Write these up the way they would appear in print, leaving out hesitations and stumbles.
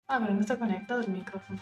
Pero no está conectado el micrófono.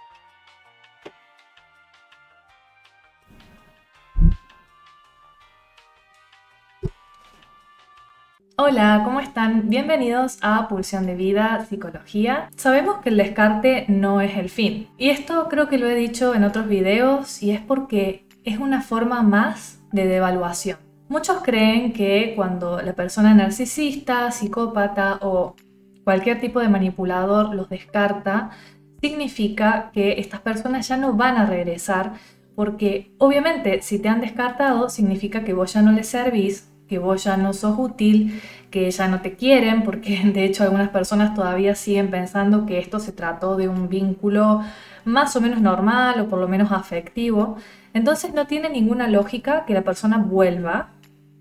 Hola, ¿cómo están? Bienvenidos a Pulsión de Vida, Psicología. Sabemos que el descarte no es el fin. Y esto creo que lo he dicho en otros videos y es porque es una forma más de devaluación. Muchos creen que cuando la persona narcisista, psicópata o cualquier tipo de manipulador los descarta, significa que estas personas ya no van a regresar porque obviamente si te han descartado significa que vos ya no les servís, que vos ya no sos útil, que ya no te quieren, porque de hecho algunas personas todavía siguen pensando que esto se trató de un vínculo más o menos normal o por lo menos afectivo. Entonces no tiene ninguna lógica que la persona vuelva.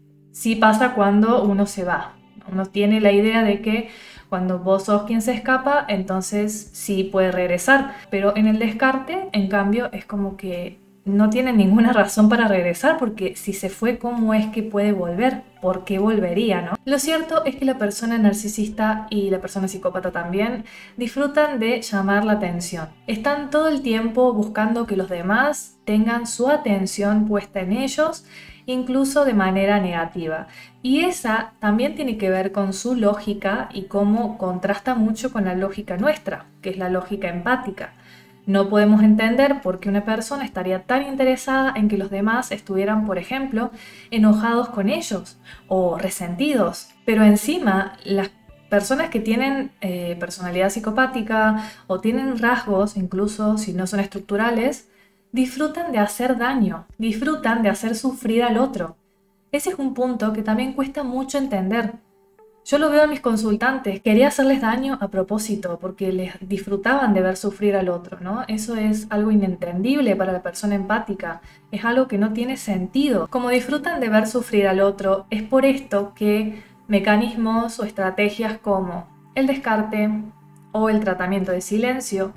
Sí pasa cuando uno se va. Uno tiene la idea de que cuando vos sos quien se escapa, entonces sí puede regresar. Pero en el descarte, en cambio, es como que no tiene ninguna razón para regresar, porque si se fue, ¿cómo es que puede volver? ¿Por qué volvería, no? Lo cierto es que la persona narcisista y la persona psicópata también disfrutan de llamar la atención. Están todo el tiempo buscando que los demás tengan su atención puesta en ellos, incluso de manera negativa. Y esa también tiene que ver con su lógica y cómo contrasta mucho con la lógica nuestra, que es la lógica empática. No podemos entender por qué una persona estaría tan interesada en que los demás estuvieran, por ejemplo, enojados con ellos o resentidos. Pero encima, las personas que tienen personalidad psicopática o tienen rasgos, incluso si no son estructurales, disfrutan de hacer daño, disfrutan de hacer sufrir al otro. Ese es un punto que también cuesta mucho entender. Yo lo veo en mis consultantes, quería hacerles daño a propósito porque les disfrutaban de ver sufrir al otro, ¿no? Eso es algo inentendible para la persona empática, es algo que no tiene sentido. Como disfrutan de ver sufrir al otro, es por esto que mecanismos o estrategias como el descarte o el tratamiento de silencio,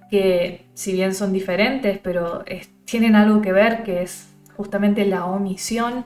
que si bien son diferentes, pero tienen algo que ver, que es justamente la omisión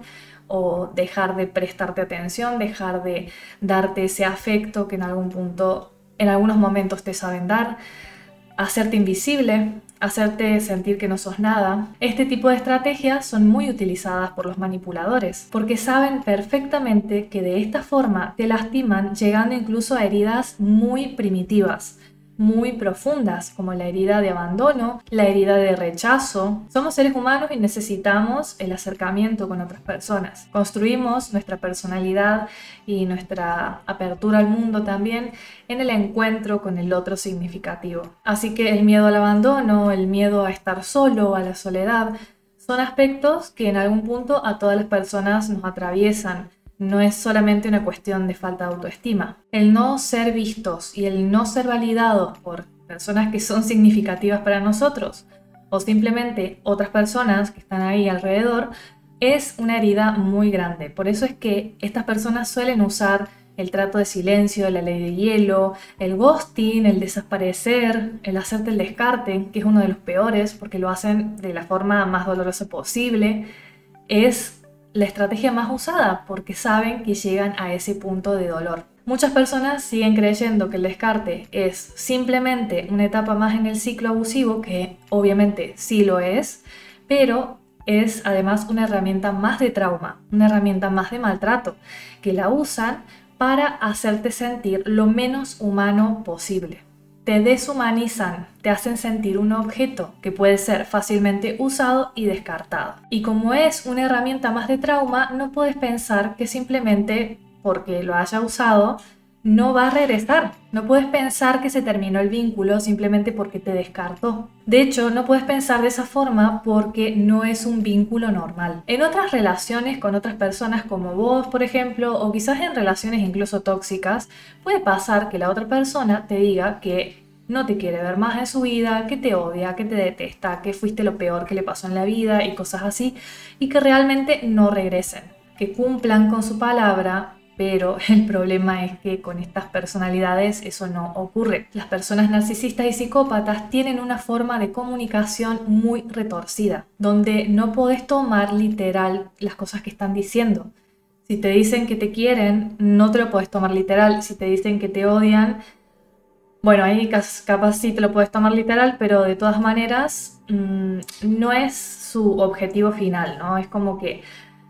o dejar de prestarte atención, dejar de darte ese afecto que en algún punto, en algunos momentos te saben dar, hacerte invisible, hacerte sentir que no sos nada. Este tipo de estrategias son muy utilizadas por los manipuladores, porque saben perfectamente que de esta forma te lastiman, llegando incluso a heridas muy primitivas, muy profundas, como la herida de abandono, la herida de rechazo. Somos seres humanos y necesitamos el acercamiento con otras personas. Construimos nuestra personalidad y nuestra apertura al mundo también en el encuentro con el otro significativo. Así que el miedo al abandono, el miedo a estar solo, a la soledad, son aspectos que en algún punto a todas las personas nos atraviesan. No es solamente una cuestión de falta de autoestima. El no ser vistos y el no ser validados por personas que son significativas para nosotros o simplemente otras personas que están ahí alrededor es una herida muy grande. Por eso es que estas personas suelen usar el trato de silencio, la ley de hielo, el ghosting, el desaparecer, el hacerte el descarte, que es uno de los peores porque lo hacen de la forma más dolorosa posible. Es la estrategia más usada porque saben que llegan a ese punto de dolor. Muchas personas siguen creyendo que el descarte es simplemente una etapa más en el ciclo abusivo, que obviamente sí lo es, pero es además una herramienta más de trauma, una herramienta más de maltrato, que la usan para hacerte sentir lo menos humano posible. Te deshumanizan, te hacen sentir un objeto que puede ser fácilmente usado y descartado. Y como es una herramienta más de trauma, no puedes pensar que simplemente porque lo haya usado no va a regresar. No puedes pensar que se terminó el vínculo simplemente porque te descartó. De hecho, no puedes pensar de esa forma porque no es un vínculo normal. En otras relaciones con otras personas como vos, por ejemplo, o quizás en relaciones incluso tóxicas, puede pasar que la otra persona te diga que no te quiere ver más en su vida, que te odia, que te detesta, que fuiste lo peor que le pasó en la vida y cosas así, y que realmente no regresen, que cumplan con su palabra. Pero el problema es que con estas personalidades eso no ocurre. Las personas narcisistas y psicópatas tienen una forma de comunicación muy retorcida, donde no podés tomar literal las cosas que están diciendo. Si te dicen que te quieren, no te lo podés tomar literal. Si te dicen que te odian, Bueno, ahí capaz sí te lo puedes tomar literal, pero de todas maneras no es su objetivo final, ¿no? Es como que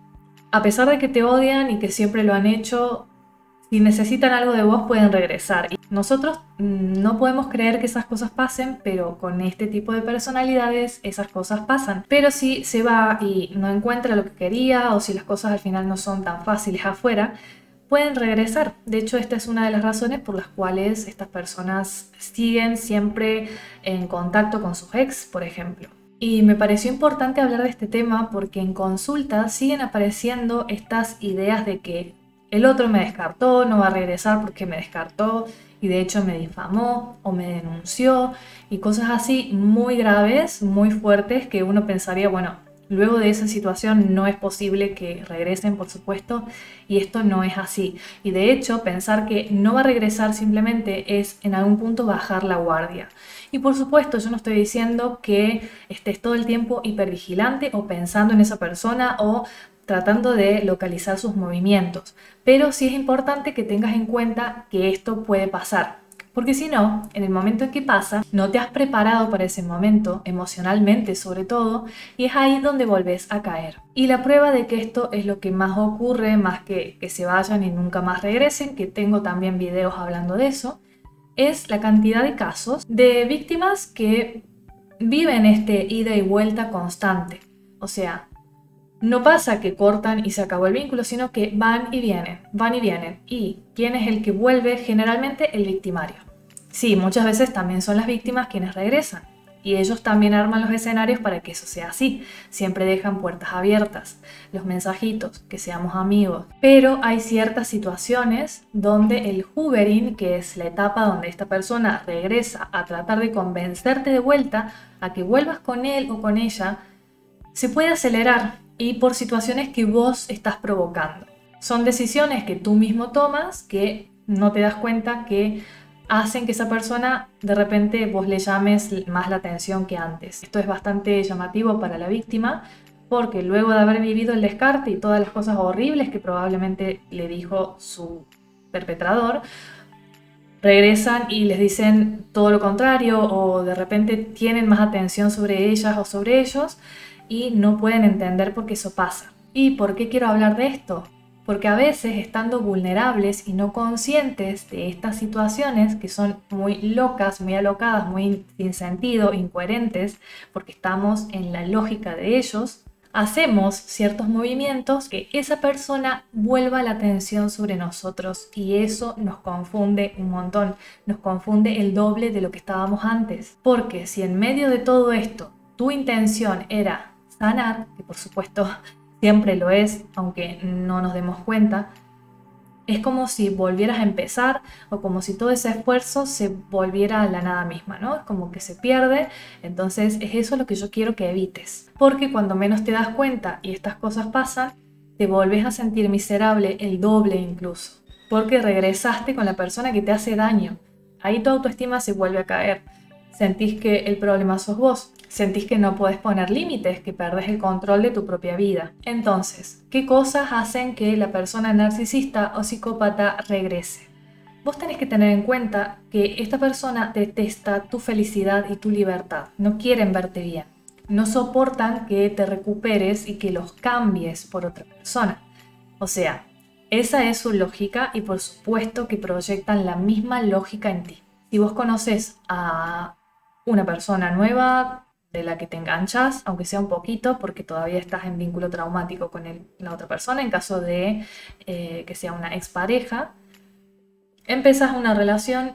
a pesar de que te odian y que siempre lo han hecho, si necesitan algo de vos pueden regresar. Y nosotros no podemos creer que esas cosas pasen, pero con este tipo de personalidades esas cosas pasan. Pero si se va y no encuentra lo que quería o si las cosas al final no son tan fáciles afuera, pueden regresar. De hecho, esta es una de las razones por las cuales estas personas siguen siempre en contacto con sus ex, por ejemplo. Y me pareció importante hablar de este tema porque en consulta siguen apareciendo estas ideas de que el otro me descartó, no va a regresar porque me descartó y de hecho me difamó o me denunció y cosas así muy graves, muy fuertes que uno pensaría, bueno, luego de esa situación no es posible que regresen, por supuesto, y esto no es así. Y de hecho, pensar que no va a regresar simplemente es en algún punto bajar la guardia. Y por supuesto, yo no estoy diciendo que estés todo el tiempo hipervigilante o pensando en esa persona o tratando de localizar sus movimientos, pero sí es importante que tengas en cuenta que esto puede pasar. Porque si no, en el momento en que pasa, no te has preparado para ese momento, emocionalmente sobre todo, y es ahí donde volvés a caer. Y la prueba de que esto es lo que más ocurre, más que se vayan y nunca más regresen, que tengo también videos hablando de eso, es la cantidad de casos de víctimas que viven este ida y vuelta constante. O sea, no pasa que cortan y se acabó el vínculo, sino que van y vienen, van y vienen. ¿Y quién es el que vuelve? Generalmente el victimario. Sí, muchas veces también son las víctimas quienes regresan. Y ellos también arman los escenarios para que eso sea así. Siempre dejan puertas abiertas, los mensajitos, que seamos amigos. Pero hay ciertas situaciones donde el hoovering, que es la etapa donde esta persona regresa a tratar de convencerte de vuelta a que vuelvas con él o con ella, se puede acelerar y por situaciones que vos estás provocando. Son decisiones que tú mismo tomas que no te das cuenta que hacen que esa persona de repente vos le llames más la atención que antes. Esto es bastante llamativo para la víctima porque luego de haber vivido el descarte y todas las cosas horribles que probablemente le dijo su perpetrador, regresan y les dicen todo lo contrario o de repente tienen más atención sobre ellas o sobre ellos y no pueden entender por qué eso pasa. ¿Y por qué quiero hablar de esto? Porque a veces estando vulnerables y no conscientes de estas situaciones que son muy locas, muy alocadas, muy sin sentido, incoherentes, porque estamos en la lógica de ellos, hacemos ciertos movimientos que esa persona vuelva la atención sobre nosotros y eso nos confunde un montón, nos confunde el doble de lo que estábamos antes. Porque si en medio de todo esto tu intención era sanar, que por supuesto siempre lo es, aunque no nos demos cuenta, es como si volvieras a empezar o como si todo ese esfuerzo se volviera a la nada misma, ¿no? Es como que se pierde, entonces es eso lo que yo quiero que evites. Porque cuando menos te das cuenta y estas cosas pasan, te volvés a sentir miserable el doble incluso, porque regresaste con la persona que te hace daño. Ahí tu autoestima se vuelve a caer. Sentís que el problema sos vos, sentís que no podés poner límites, que perdés el control de tu propia vida. Entonces, ¿qué cosas hacen que la persona narcisista o psicópata regrese? Vos tenés que tener en cuenta que esta persona detesta tu felicidad y tu libertad, no quieren verte bien, no soportan que te recuperes y que los cambies por otra persona. O sea, esa es su lógica y por supuesto que proyectan la misma lógica en ti. Si vos conoces a una persona nueva de la que te enganchas, aunque sea un poquito, porque todavía estás en vínculo traumático con la otra persona, en caso de que sea una expareja, empezás una relación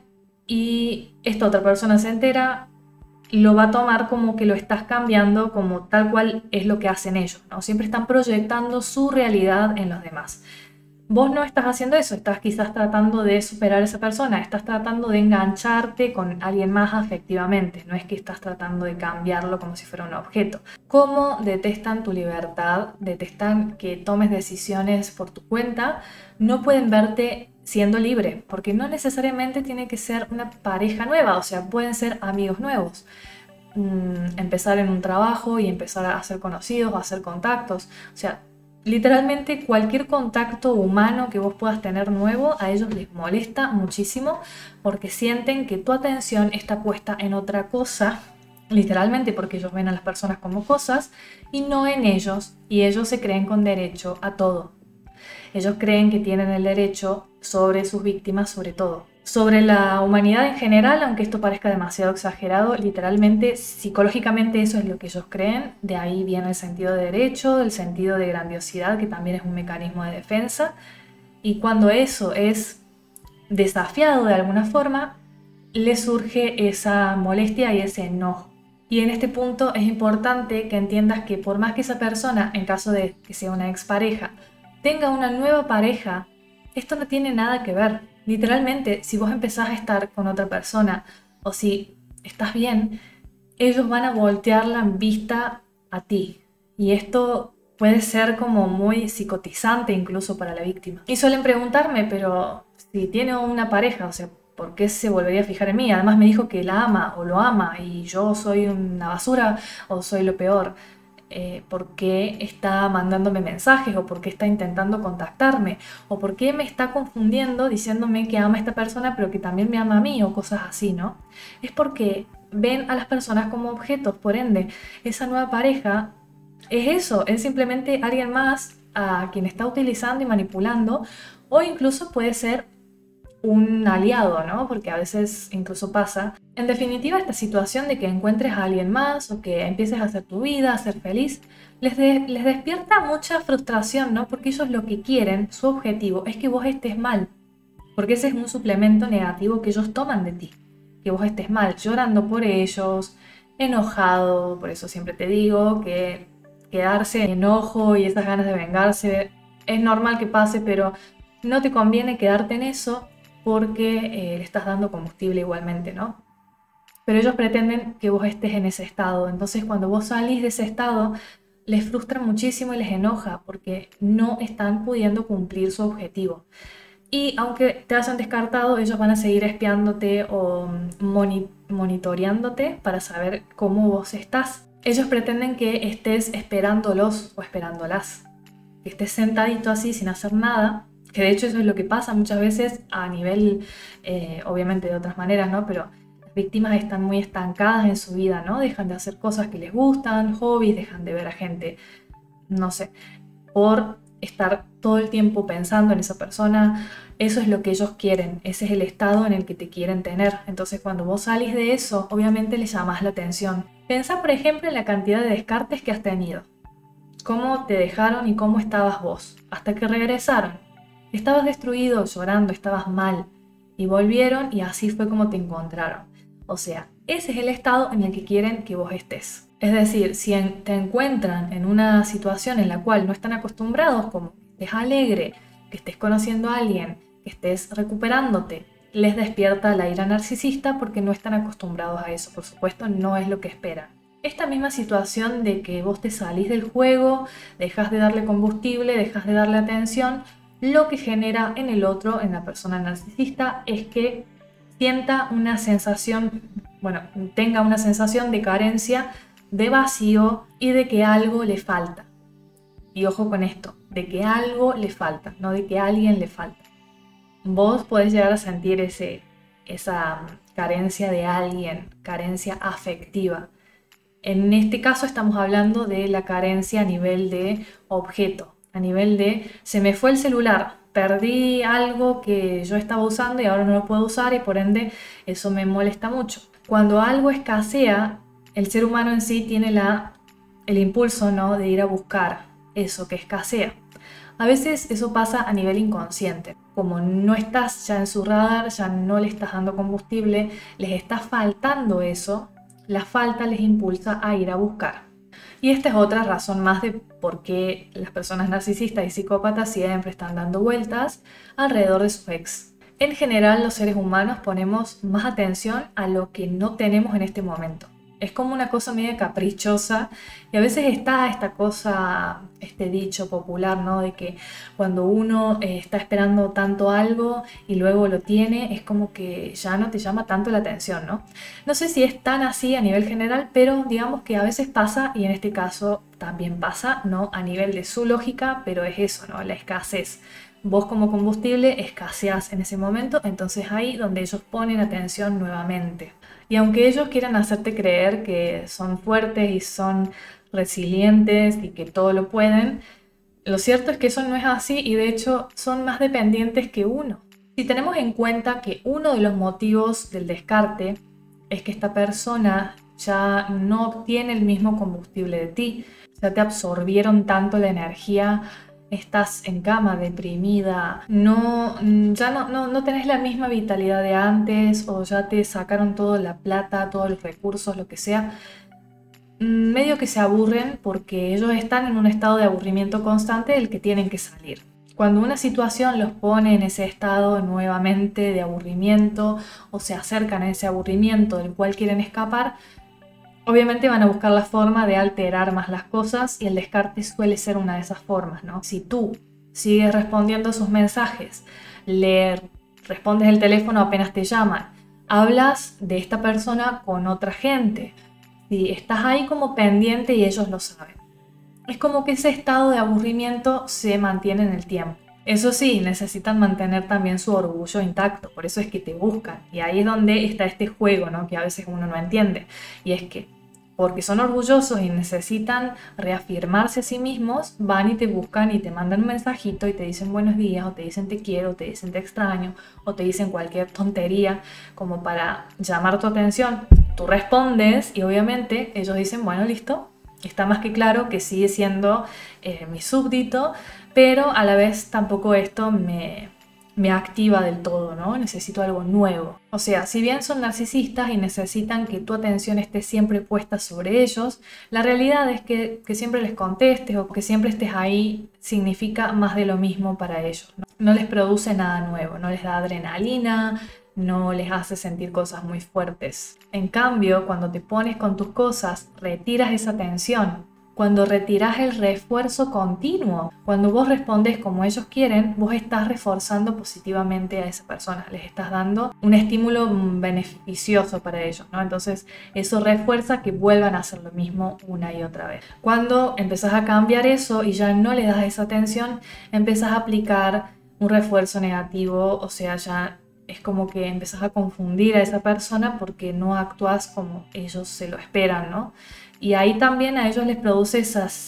y esta otra persona se entera, lo va a tomar como que lo estás cambiando, como tal cual es lo que hacen ellos, ¿no? Siempre están proyectando su realidad en los demás. Vos no estás haciendo eso, estás quizás tratando de superar a esa persona, estás tratando de engancharte con alguien más afectivamente, no es que estás tratando de cambiarlo como si fuera un objeto. ¿Cómo detestan tu libertad? Detestan que tomes decisiones por tu cuenta, no pueden verte siendo libre, porque no necesariamente tiene que ser una pareja nueva, o sea, pueden ser amigos nuevos. Empezar en un trabajo y empezar a hacer conocidos, a hacer contactos, o sea, Literalmente cualquier contacto humano que vos puedas tener nuevo a ellos les molesta muchísimo porque sienten que tu atención está puesta en otra cosa, literalmente porque ellos ven a las personas como cosas y no en ellos, y ellos se creen con derecho a todo. Ellos creen que tienen el derecho sobre sus víctimas, sobre todo. Sobre la humanidad en general, aunque esto parezca demasiado exagerado, literalmente, psicológicamente eso es lo que ellos creen. De ahí viene el sentido de derecho, el sentido de grandiosidad, que también es un mecanismo de defensa. Y cuando eso es desafiado de alguna forma, le surge esa molestia y ese enojo. Y en este punto es importante que entiendas que por más que esa persona, en caso de que sea una expareja, tenga una nueva pareja, esto no tiene nada que ver. Literalmente, si vos empezás a estar con otra persona o si estás bien, ellos van a voltear la vista a ti. Y esto puede ser como muy psicotizante incluso para la víctima. Y suelen preguntarme, pero si tiene una pareja, o sea, ¿por qué se volvería a fijar en mí? Además me dijo que la ama o lo ama y yo soy una basura o soy lo peor. ¿Por qué está mandándome mensajes o por qué está intentando contactarme o por qué me está confundiendo diciéndome que ama a esta persona pero que también me ama a mí o cosas así, ¿no? Es porque ven a las personas como objetos, por ende, esa nueva pareja es eso, es simplemente alguien más a quien está utilizando y manipulando, o incluso puede ser un aliado, ¿no? Porque a veces incluso pasa. En definitiva, esta situación de que encuentres a alguien más o que empieces a hacer tu vida, a ser feliz, les despierta mucha frustración, ¿no? Porque ellos lo que quieren, su objetivo, es que vos estés mal. Porque ese es un suplemento negativo que ellos toman de ti. Que vos estés mal, llorando por ellos, enojado. Por eso siempre te digo que quedarse en enojo y esas ganas de vengarse es normal que pase, pero no te conviene quedarte en eso porque le estás dando combustible igualmente, ¿no? Pero ellos pretenden que vos estés en ese estado. Entonces cuando vos salís de ese estado, les frustra muchísimo y les enoja porque no están pudiendo cumplir su objetivo. Y aunque te hayan descartado, ellos van a seguir espiándote o monitoreándote para saber cómo vos estás. Ellos pretenden que estés esperándolos o esperándolas, que estés sentadito así sin hacer nada, que de hecho eso es lo que pasa muchas veces a nivel, obviamente de otras maneras, ¿no? Pero las víctimas están muy estancadas en su vida, ¿no? Dejan de hacer cosas que les gustan, hobbies, dejan de ver a gente, no sé, por estar todo el tiempo pensando en esa persona. Eso es lo que ellos quieren, ese es el estado en el que te quieren tener. Entonces cuando vos salís de eso, obviamente les llamas la atención. Pensá por ejemplo en la cantidad de descartes que has tenido, cómo te dejaron y cómo estabas vos, hasta que regresaron. Estabas destruido, llorando, estabas mal, y volvieron y así fue como te encontraron. O sea, ese es el estado en el que quieren que vos estés. Es decir, si te encuentran en una situación en la cual no están acostumbrados, como que estés alegre, que estés conociendo a alguien, que estés recuperándote, les despierta la ira narcisista porque no están acostumbrados a eso. Por supuesto, no es lo que esperan. Esta misma situación de que vos te salís del juego, dejas de darle combustible, dejas de darle atención, lo que genera en el otro, en la persona narcisista, es que sienta una sensación, bueno, tenga una sensación de carencia, de vacío y de que algo le falta. Y ojo con esto, de que algo le falta, no de que a alguien le falta. Vos podés llegar a sentir esa carencia de alguien, carencia afectiva. En este caso estamos hablando de la carencia a nivel de objeto, a nivel de se me fue el celular, perdí algo que yo estaba usando y ahora no lo puedo usar y por ende eso me molesta mucho. Cuando algo escasea, el ser humano en sí tiene el impulso, ¿no?, de ir a buscar eso que escasea. A veces eso pasa a nivel inconsciente. Como no estás ya en su radar, ya no le estás dando combustible, les está faltando eso, la falta les impulsa a ir a buscar. Y esta es otra razón más de por qué las personas narcisistas y psicópatas siempre están dando vueltas alrededor de su ex. En general, los seres humanos ponemos más atención a lo que no tenemos en este momento. Es como una cosa media caprichosa y a veces está esta cosa, este dicho popular, ¿no? De que cuando uno está esperando tanto algo y luego lo tiene, es como que ya no te llama tanto la atención, ¿no? No sé si es tan así a nivel general, pero digamos que a veces pasa y en este caso también pasa, ¿no? A nivel de su lógica, pero es eso, ¿no? La escasez. Vos como combustible escaseás en ese momento, entonces ahí donde ellos ponen atención nuevamente. Y aunque ellos quieran hacerte creer que son fuertes y son resilientes y que todo lo pueden, lo cierto es que eso no es así y de hecho son más dependientes que uno. Si tenemos en cuenta que uno de los motivos del descarte es que esta persona ya no obtiene el mismo combustible de ti, ya te absorbieron tanto la energía, estás en cama, deprimida, ya no tenés la misma vitalidad de antes o ya te sacaron toda la plata, todos los recursos, lo que sea, medio que se aburren porque ellos están en un estado de aburrimiento constante del que tienen que salir. Cuando una situación los pone en ese estado nuevamente de aburrimiento o se acercan a ese aburrimiento del cual quieren escapar, obviamente van a buscar la forma de alterar más las cosas y el descarte suele ser una de esas formas, ¿no? Si tú sigues respondiendo a sus mensajes, le respondes el teléfono apenas te llaman, hablas de esta persona con otra gente, si estás ahí como pendiente y ellos lo saben. Es como que ese estado de aburrimiento se mantiene en el tiempo. Eso sí, necesitan mantener también su orgullo intacto, por eso es que te buscan. Y ahí es donde está este juego, ¿no? Que a veces uno no entiende. Y es que, porque son orgullosos y necesitan reafirmarse a sí mismos, van y te buscan y te mandan un mensajito y te dicen buenos días, o te dicen te quiero, o te dicen te extraño, o te dicen cualquier tontería como para llamar tu atención. Tú respondes y obviamente ellos dicen, bueno, listo, está más que claro que sigue siendo mi súbdito, pero a la vez tampoco esto me activa del todo, ¿no? Necesito algo nuevo. O sea, si bien son narcisistas y necesitan que tu atención esté siempre puesta sobre ellos, la realidad es que siempre les contestes o que siempre estés ahí significa más de lo mismo para ellos, ¿no? No les produce nada nuevo, no les da adrenalina, no les hace sentir cosas muy fuertes. En cambio, cuando te pones con tus cosas, retiras esa tensión. Cuando retiras el refuerzo continuo, cuando vos respondes como ellos quieren, vos estás reforzando positivamente a esa persona, les estás dando un estímulo beneficioso para ellos, ¿no? Entonces eso refuerza que vuelvan a hacer lo mismo una y otra vez. Cuando empezás a cambiar eso y ya no le das esa atención, empezás a aplicar un refuerzo negativo, o sea, ya es como que empezás a confundir a esa persona porque no actúas como ellos se lo esperan, ¿no? Y ahí también a ellos les produce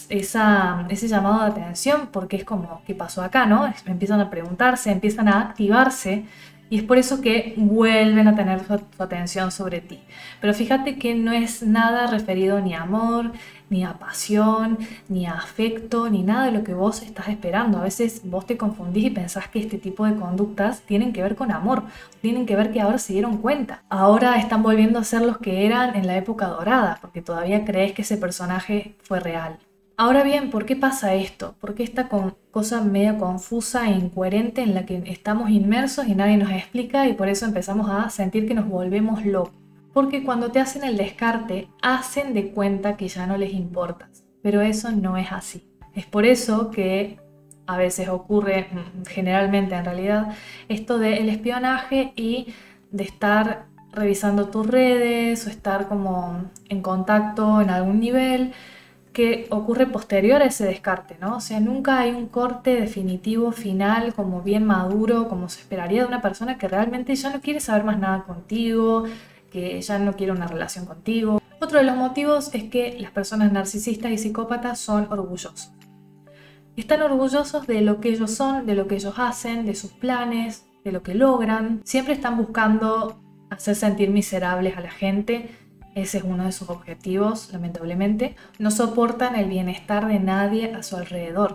ese llamado de atención porque es como, ¿qué pasó acá, no? Empiezan a preguntarse, empiezan a activarse y es por eso que vuelven a tener su atención sobre ti. Pero fíjate que no es nada referido ni a amor, ni a pasión, ni a afecto, ni nada de lo que vos estás esperando. A veces vos te confundís y pensás que este tipo de conductas tienen que ver con amor, tienen que ver que ahora se dieron cuenta. Ahora están volviendo a ser los que eran en la época dorada, porque todavía crees que ese personaje fue real. Ahora bien, ¿por qué pasa esto? ¿Por qué esta cosa media confusa e incoherente en la que estamos inmersos y nadie nos explica y por eso empezamos a sentir que nos volvemos locos? Porque cuando te hacen el descarte, hacen de cuenta que ya no les importas, pero eso no es así. Es por eso que a veces ocurre, generalmente en realidad, esto del espionaje y de estar revisando tus redes o estar como en contacto en algún nivel que ocurre posterior a ese descarte, ¿no? O sea, nunca hay un corte definitivo, final, como bien maduro, como se esperaría de una persona que realmente ya no quiere saber más nada contigo, que ya no quiere una relación contigo. Otro de los motivos es que las personas narcisistas y psicópatas son orgullosos. Están orgullosos de lo que ellos son, de lo que ellos hacen, de sus planes, de lo que logran. Siempre están buscando hacer sentir miserables a la gente. Ese es uno de sus objetivos, lamentablemente. No soportan el bienestar de nadie a su alrededor.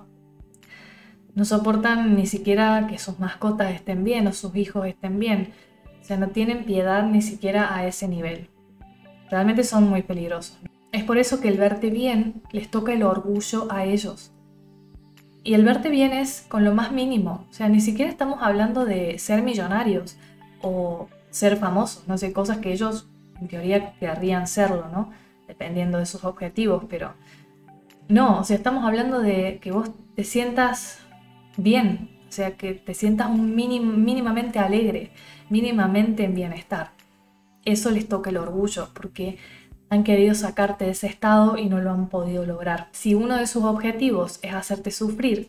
No soportan ni siquiera que sus mascotas estén bien o sus hijos estén bien. O sea, no tienen piedad ni siquiera a ese nivel. Realmente son muy peligrosos. Es por eso que el verte bien les toca el orgullo a ellos. Y el verte bien es con lo más mínimo. O sea, ni siquiera estamos hablando de ser millonarios o ser famosos. No sé, cosas que ellos en teoría querrían serlo, ¿no? Dependiendo de sus objetivos, pero no, o sea, estamos hablando de que vos te sientas bien, o sea, que te sientas mínimamente alegre, mínimamente en bienestar. Eso les toca el orgullo, porque Han querido sacarte de ese estado y no lo han podido lograr. Si uno de sus objetivos es hacerte sufrir,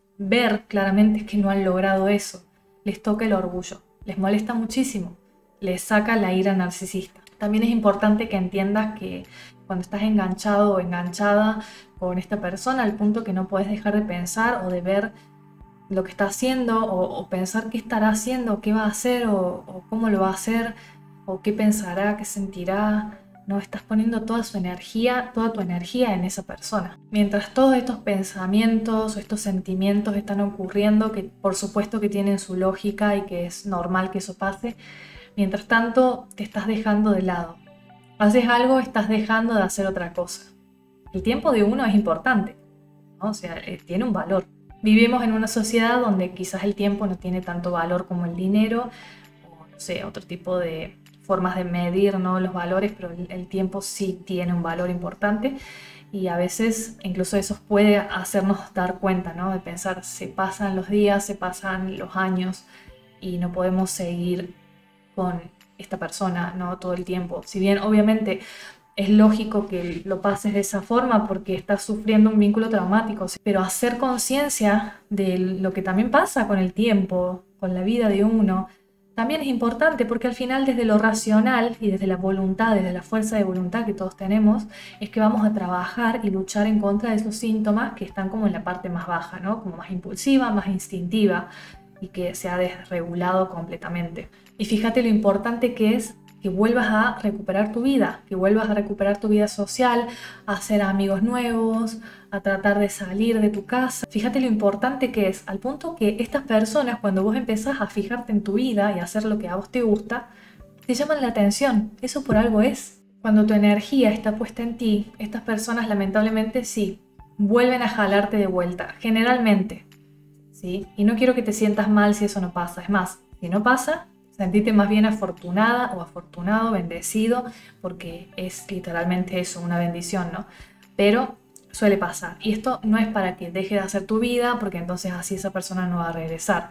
ver claramente que no han logrado eso, les toca el orgullo, les molesta muchísimo, les saca la ira narcisista. También es importante que entiendas que cuando estás enganchado o enganchada con esta persona, al punto que no puedes dejar de pensar o de ver lo que está haciendo o pensar qué estará haciendo, qué va a hacer o cómo lo va a hacer o qué pensará, qué sentirá. No estás poniendo toda su energía, toda tu energía en esa persona. Mientras todos estos pensamientos o estos sentimientos están ocurriendo, que por supuesto que tienen su lógica y que es normal que eso pase, mientras tanto te estás dejando de lado. Haces algo, estás dejando de hacer otra cosa. El tiempo de uno es importante, ¿no? O sea, tiene un valor. Vivimos en una sociedad donde quizás el tiempo no tiene tanto valor como el dinero, o no sé, otro tipo de formas de medir, ¿no?, los valores, pero el tiempo sí tiene un valor importante y a veces incluso eso puede hacernos dar cuenta, ¿no?, de pensar, se pasan los días, se pasan los años y no podemos seguir con esta persona, ¿no?, todo el tiempo. Si bien obviamente es lógico que lo pases de esa forma porque estás sufriendo un vínculo traumático, pero hacer conciencia de lo que también pasa con el tiempo, con la vida de uno, también es importante porque al final desde lo racional y desde la voluntad, desde la fuerza de voluntad que todos tenemos, es que vamos a trabajar y luchar en contra de esos síntomas que están como en la parte más baja, ¿no?, como más impulsiva, más instintiva y que se ha desregulado completamente. Y fíjate lo importante que es que vuelvas a recuperar tu vida, que vuelvas a recuperar tu vida social, a hacer amigos nuevos, a tratar de salir de tu casa. Fíjate lo importante que es, al punto que estas personas, cuando vos empezás a fijarte en tu vida y a hacer lo que a vos te gusta, te llaman la atención. Eso por algo es. Cuando tu energía está puesta en ti, estas personas lamentablemente sí, vuelven a jalarte de vuelta, generalmente, ¿sí? Y no quiero que te sientas mal si eso no pasa. Es más, si no pasa, sentirte más bien afortunada o afortunado, bendecido, porque es literalmente eso, una bendición, ¿no? Pero suele pasar. Y esto no es para que deje de hacer tu vida, porque entonces así esa persona no va a regresar.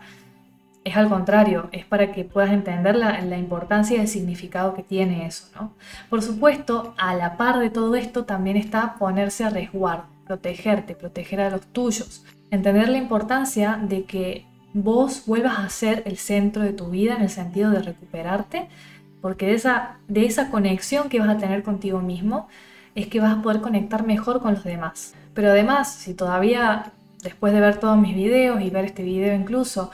Es al contrario, es para que puedas entender la importancia y el significado que tiene eso, ¿no? Por supuesto, a la par de todo esto también está ponerse a resguardo, protegerte, proteger a los tuyos. Entender la importancia de que vos vuelvas a ser el centro de tu vida en el sentido de recuperarte, porque de esa conexión que vas a tener contigo mismo es que vas a poder conectar mejor con los demás. Pero además, si todavía después de ver todos mis videos y ver este video incluso,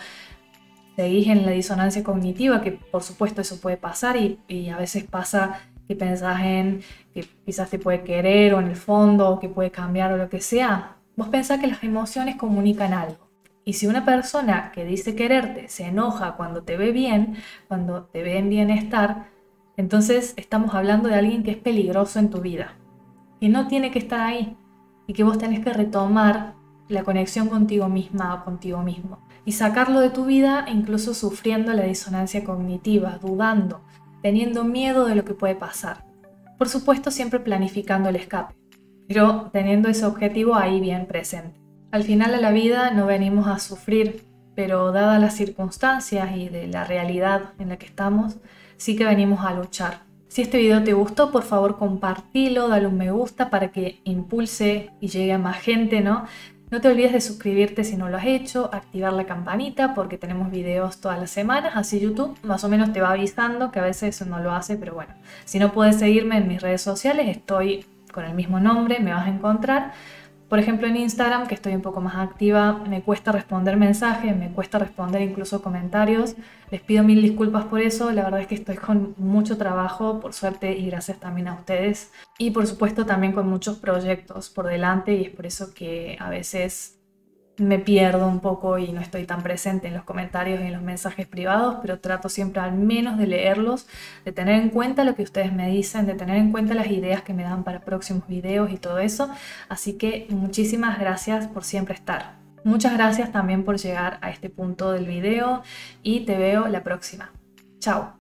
seguís en la disonancia cognitiva, que por supuesto eso puede pasar y a veces pasa que pensás en que quizás te puede querer o en el fondo o que puede cambiar o lo que sea, vos pensás que las emociones comunican algo. Y si una persona que dice quererte se enoja cuando te ve bien, cuando te ve en bienestar, entonces estamos hablando de alguien que es peligroso en tu vida, que no tiene que estar ahí y que vos tenés que retomar la conexión contigo misma o contigo mismo y sacarlo de tu vida incluso sufriendo la disonancia cognitiva, dudando, teniendo miedo de lo que puede pasar. Por supuesto siempre planificando el escape, pero teniendo ese objetivo ahí bien presente. Al final de la vida no venimos a sufrir, pero dadas las circunstancias y de la realidad en la que estamos, sí que venimos a luchar. Si este video te gustó, por favor compartilo, dale un me gusta para que impulse y llegue a más gente, ¿no? No te olvides de suscribirte si no lo has hecho, activar la campanita porque tenemos videos todas las semanas, así YouTube más o menos te va avisando, que a veces eso no lo hace, pero bueno. Si no puedes seguirme en mis redes sociales, estoy con el mismo nombre, me vas a encontrar. Por ejemplo, en Instagram, que estoy un poco más activa, me cuesta responder mensajes, me cuesta responder incluso comentarios. Les pido mil disculpas por eso, la verdad es que estoy con mucho trabajo, por suerte, y gracias también a ustedes. Y por supuesto también con muchos proyectos por delante y es por eso que a veces me pierdo un poco y no estoy tan presente en los comentarios y en los mensajes privados, pero trato siempre al menos de leerlos, de tener en cuenta lo que ustedes me dicen, de tener en cuenta las ideas que me dan para próximos videos y todo eso. Así que muchísimas gracias por siempre estar. Muchas gracias también por llegar a este punto del video y te veo la próxima. Chao.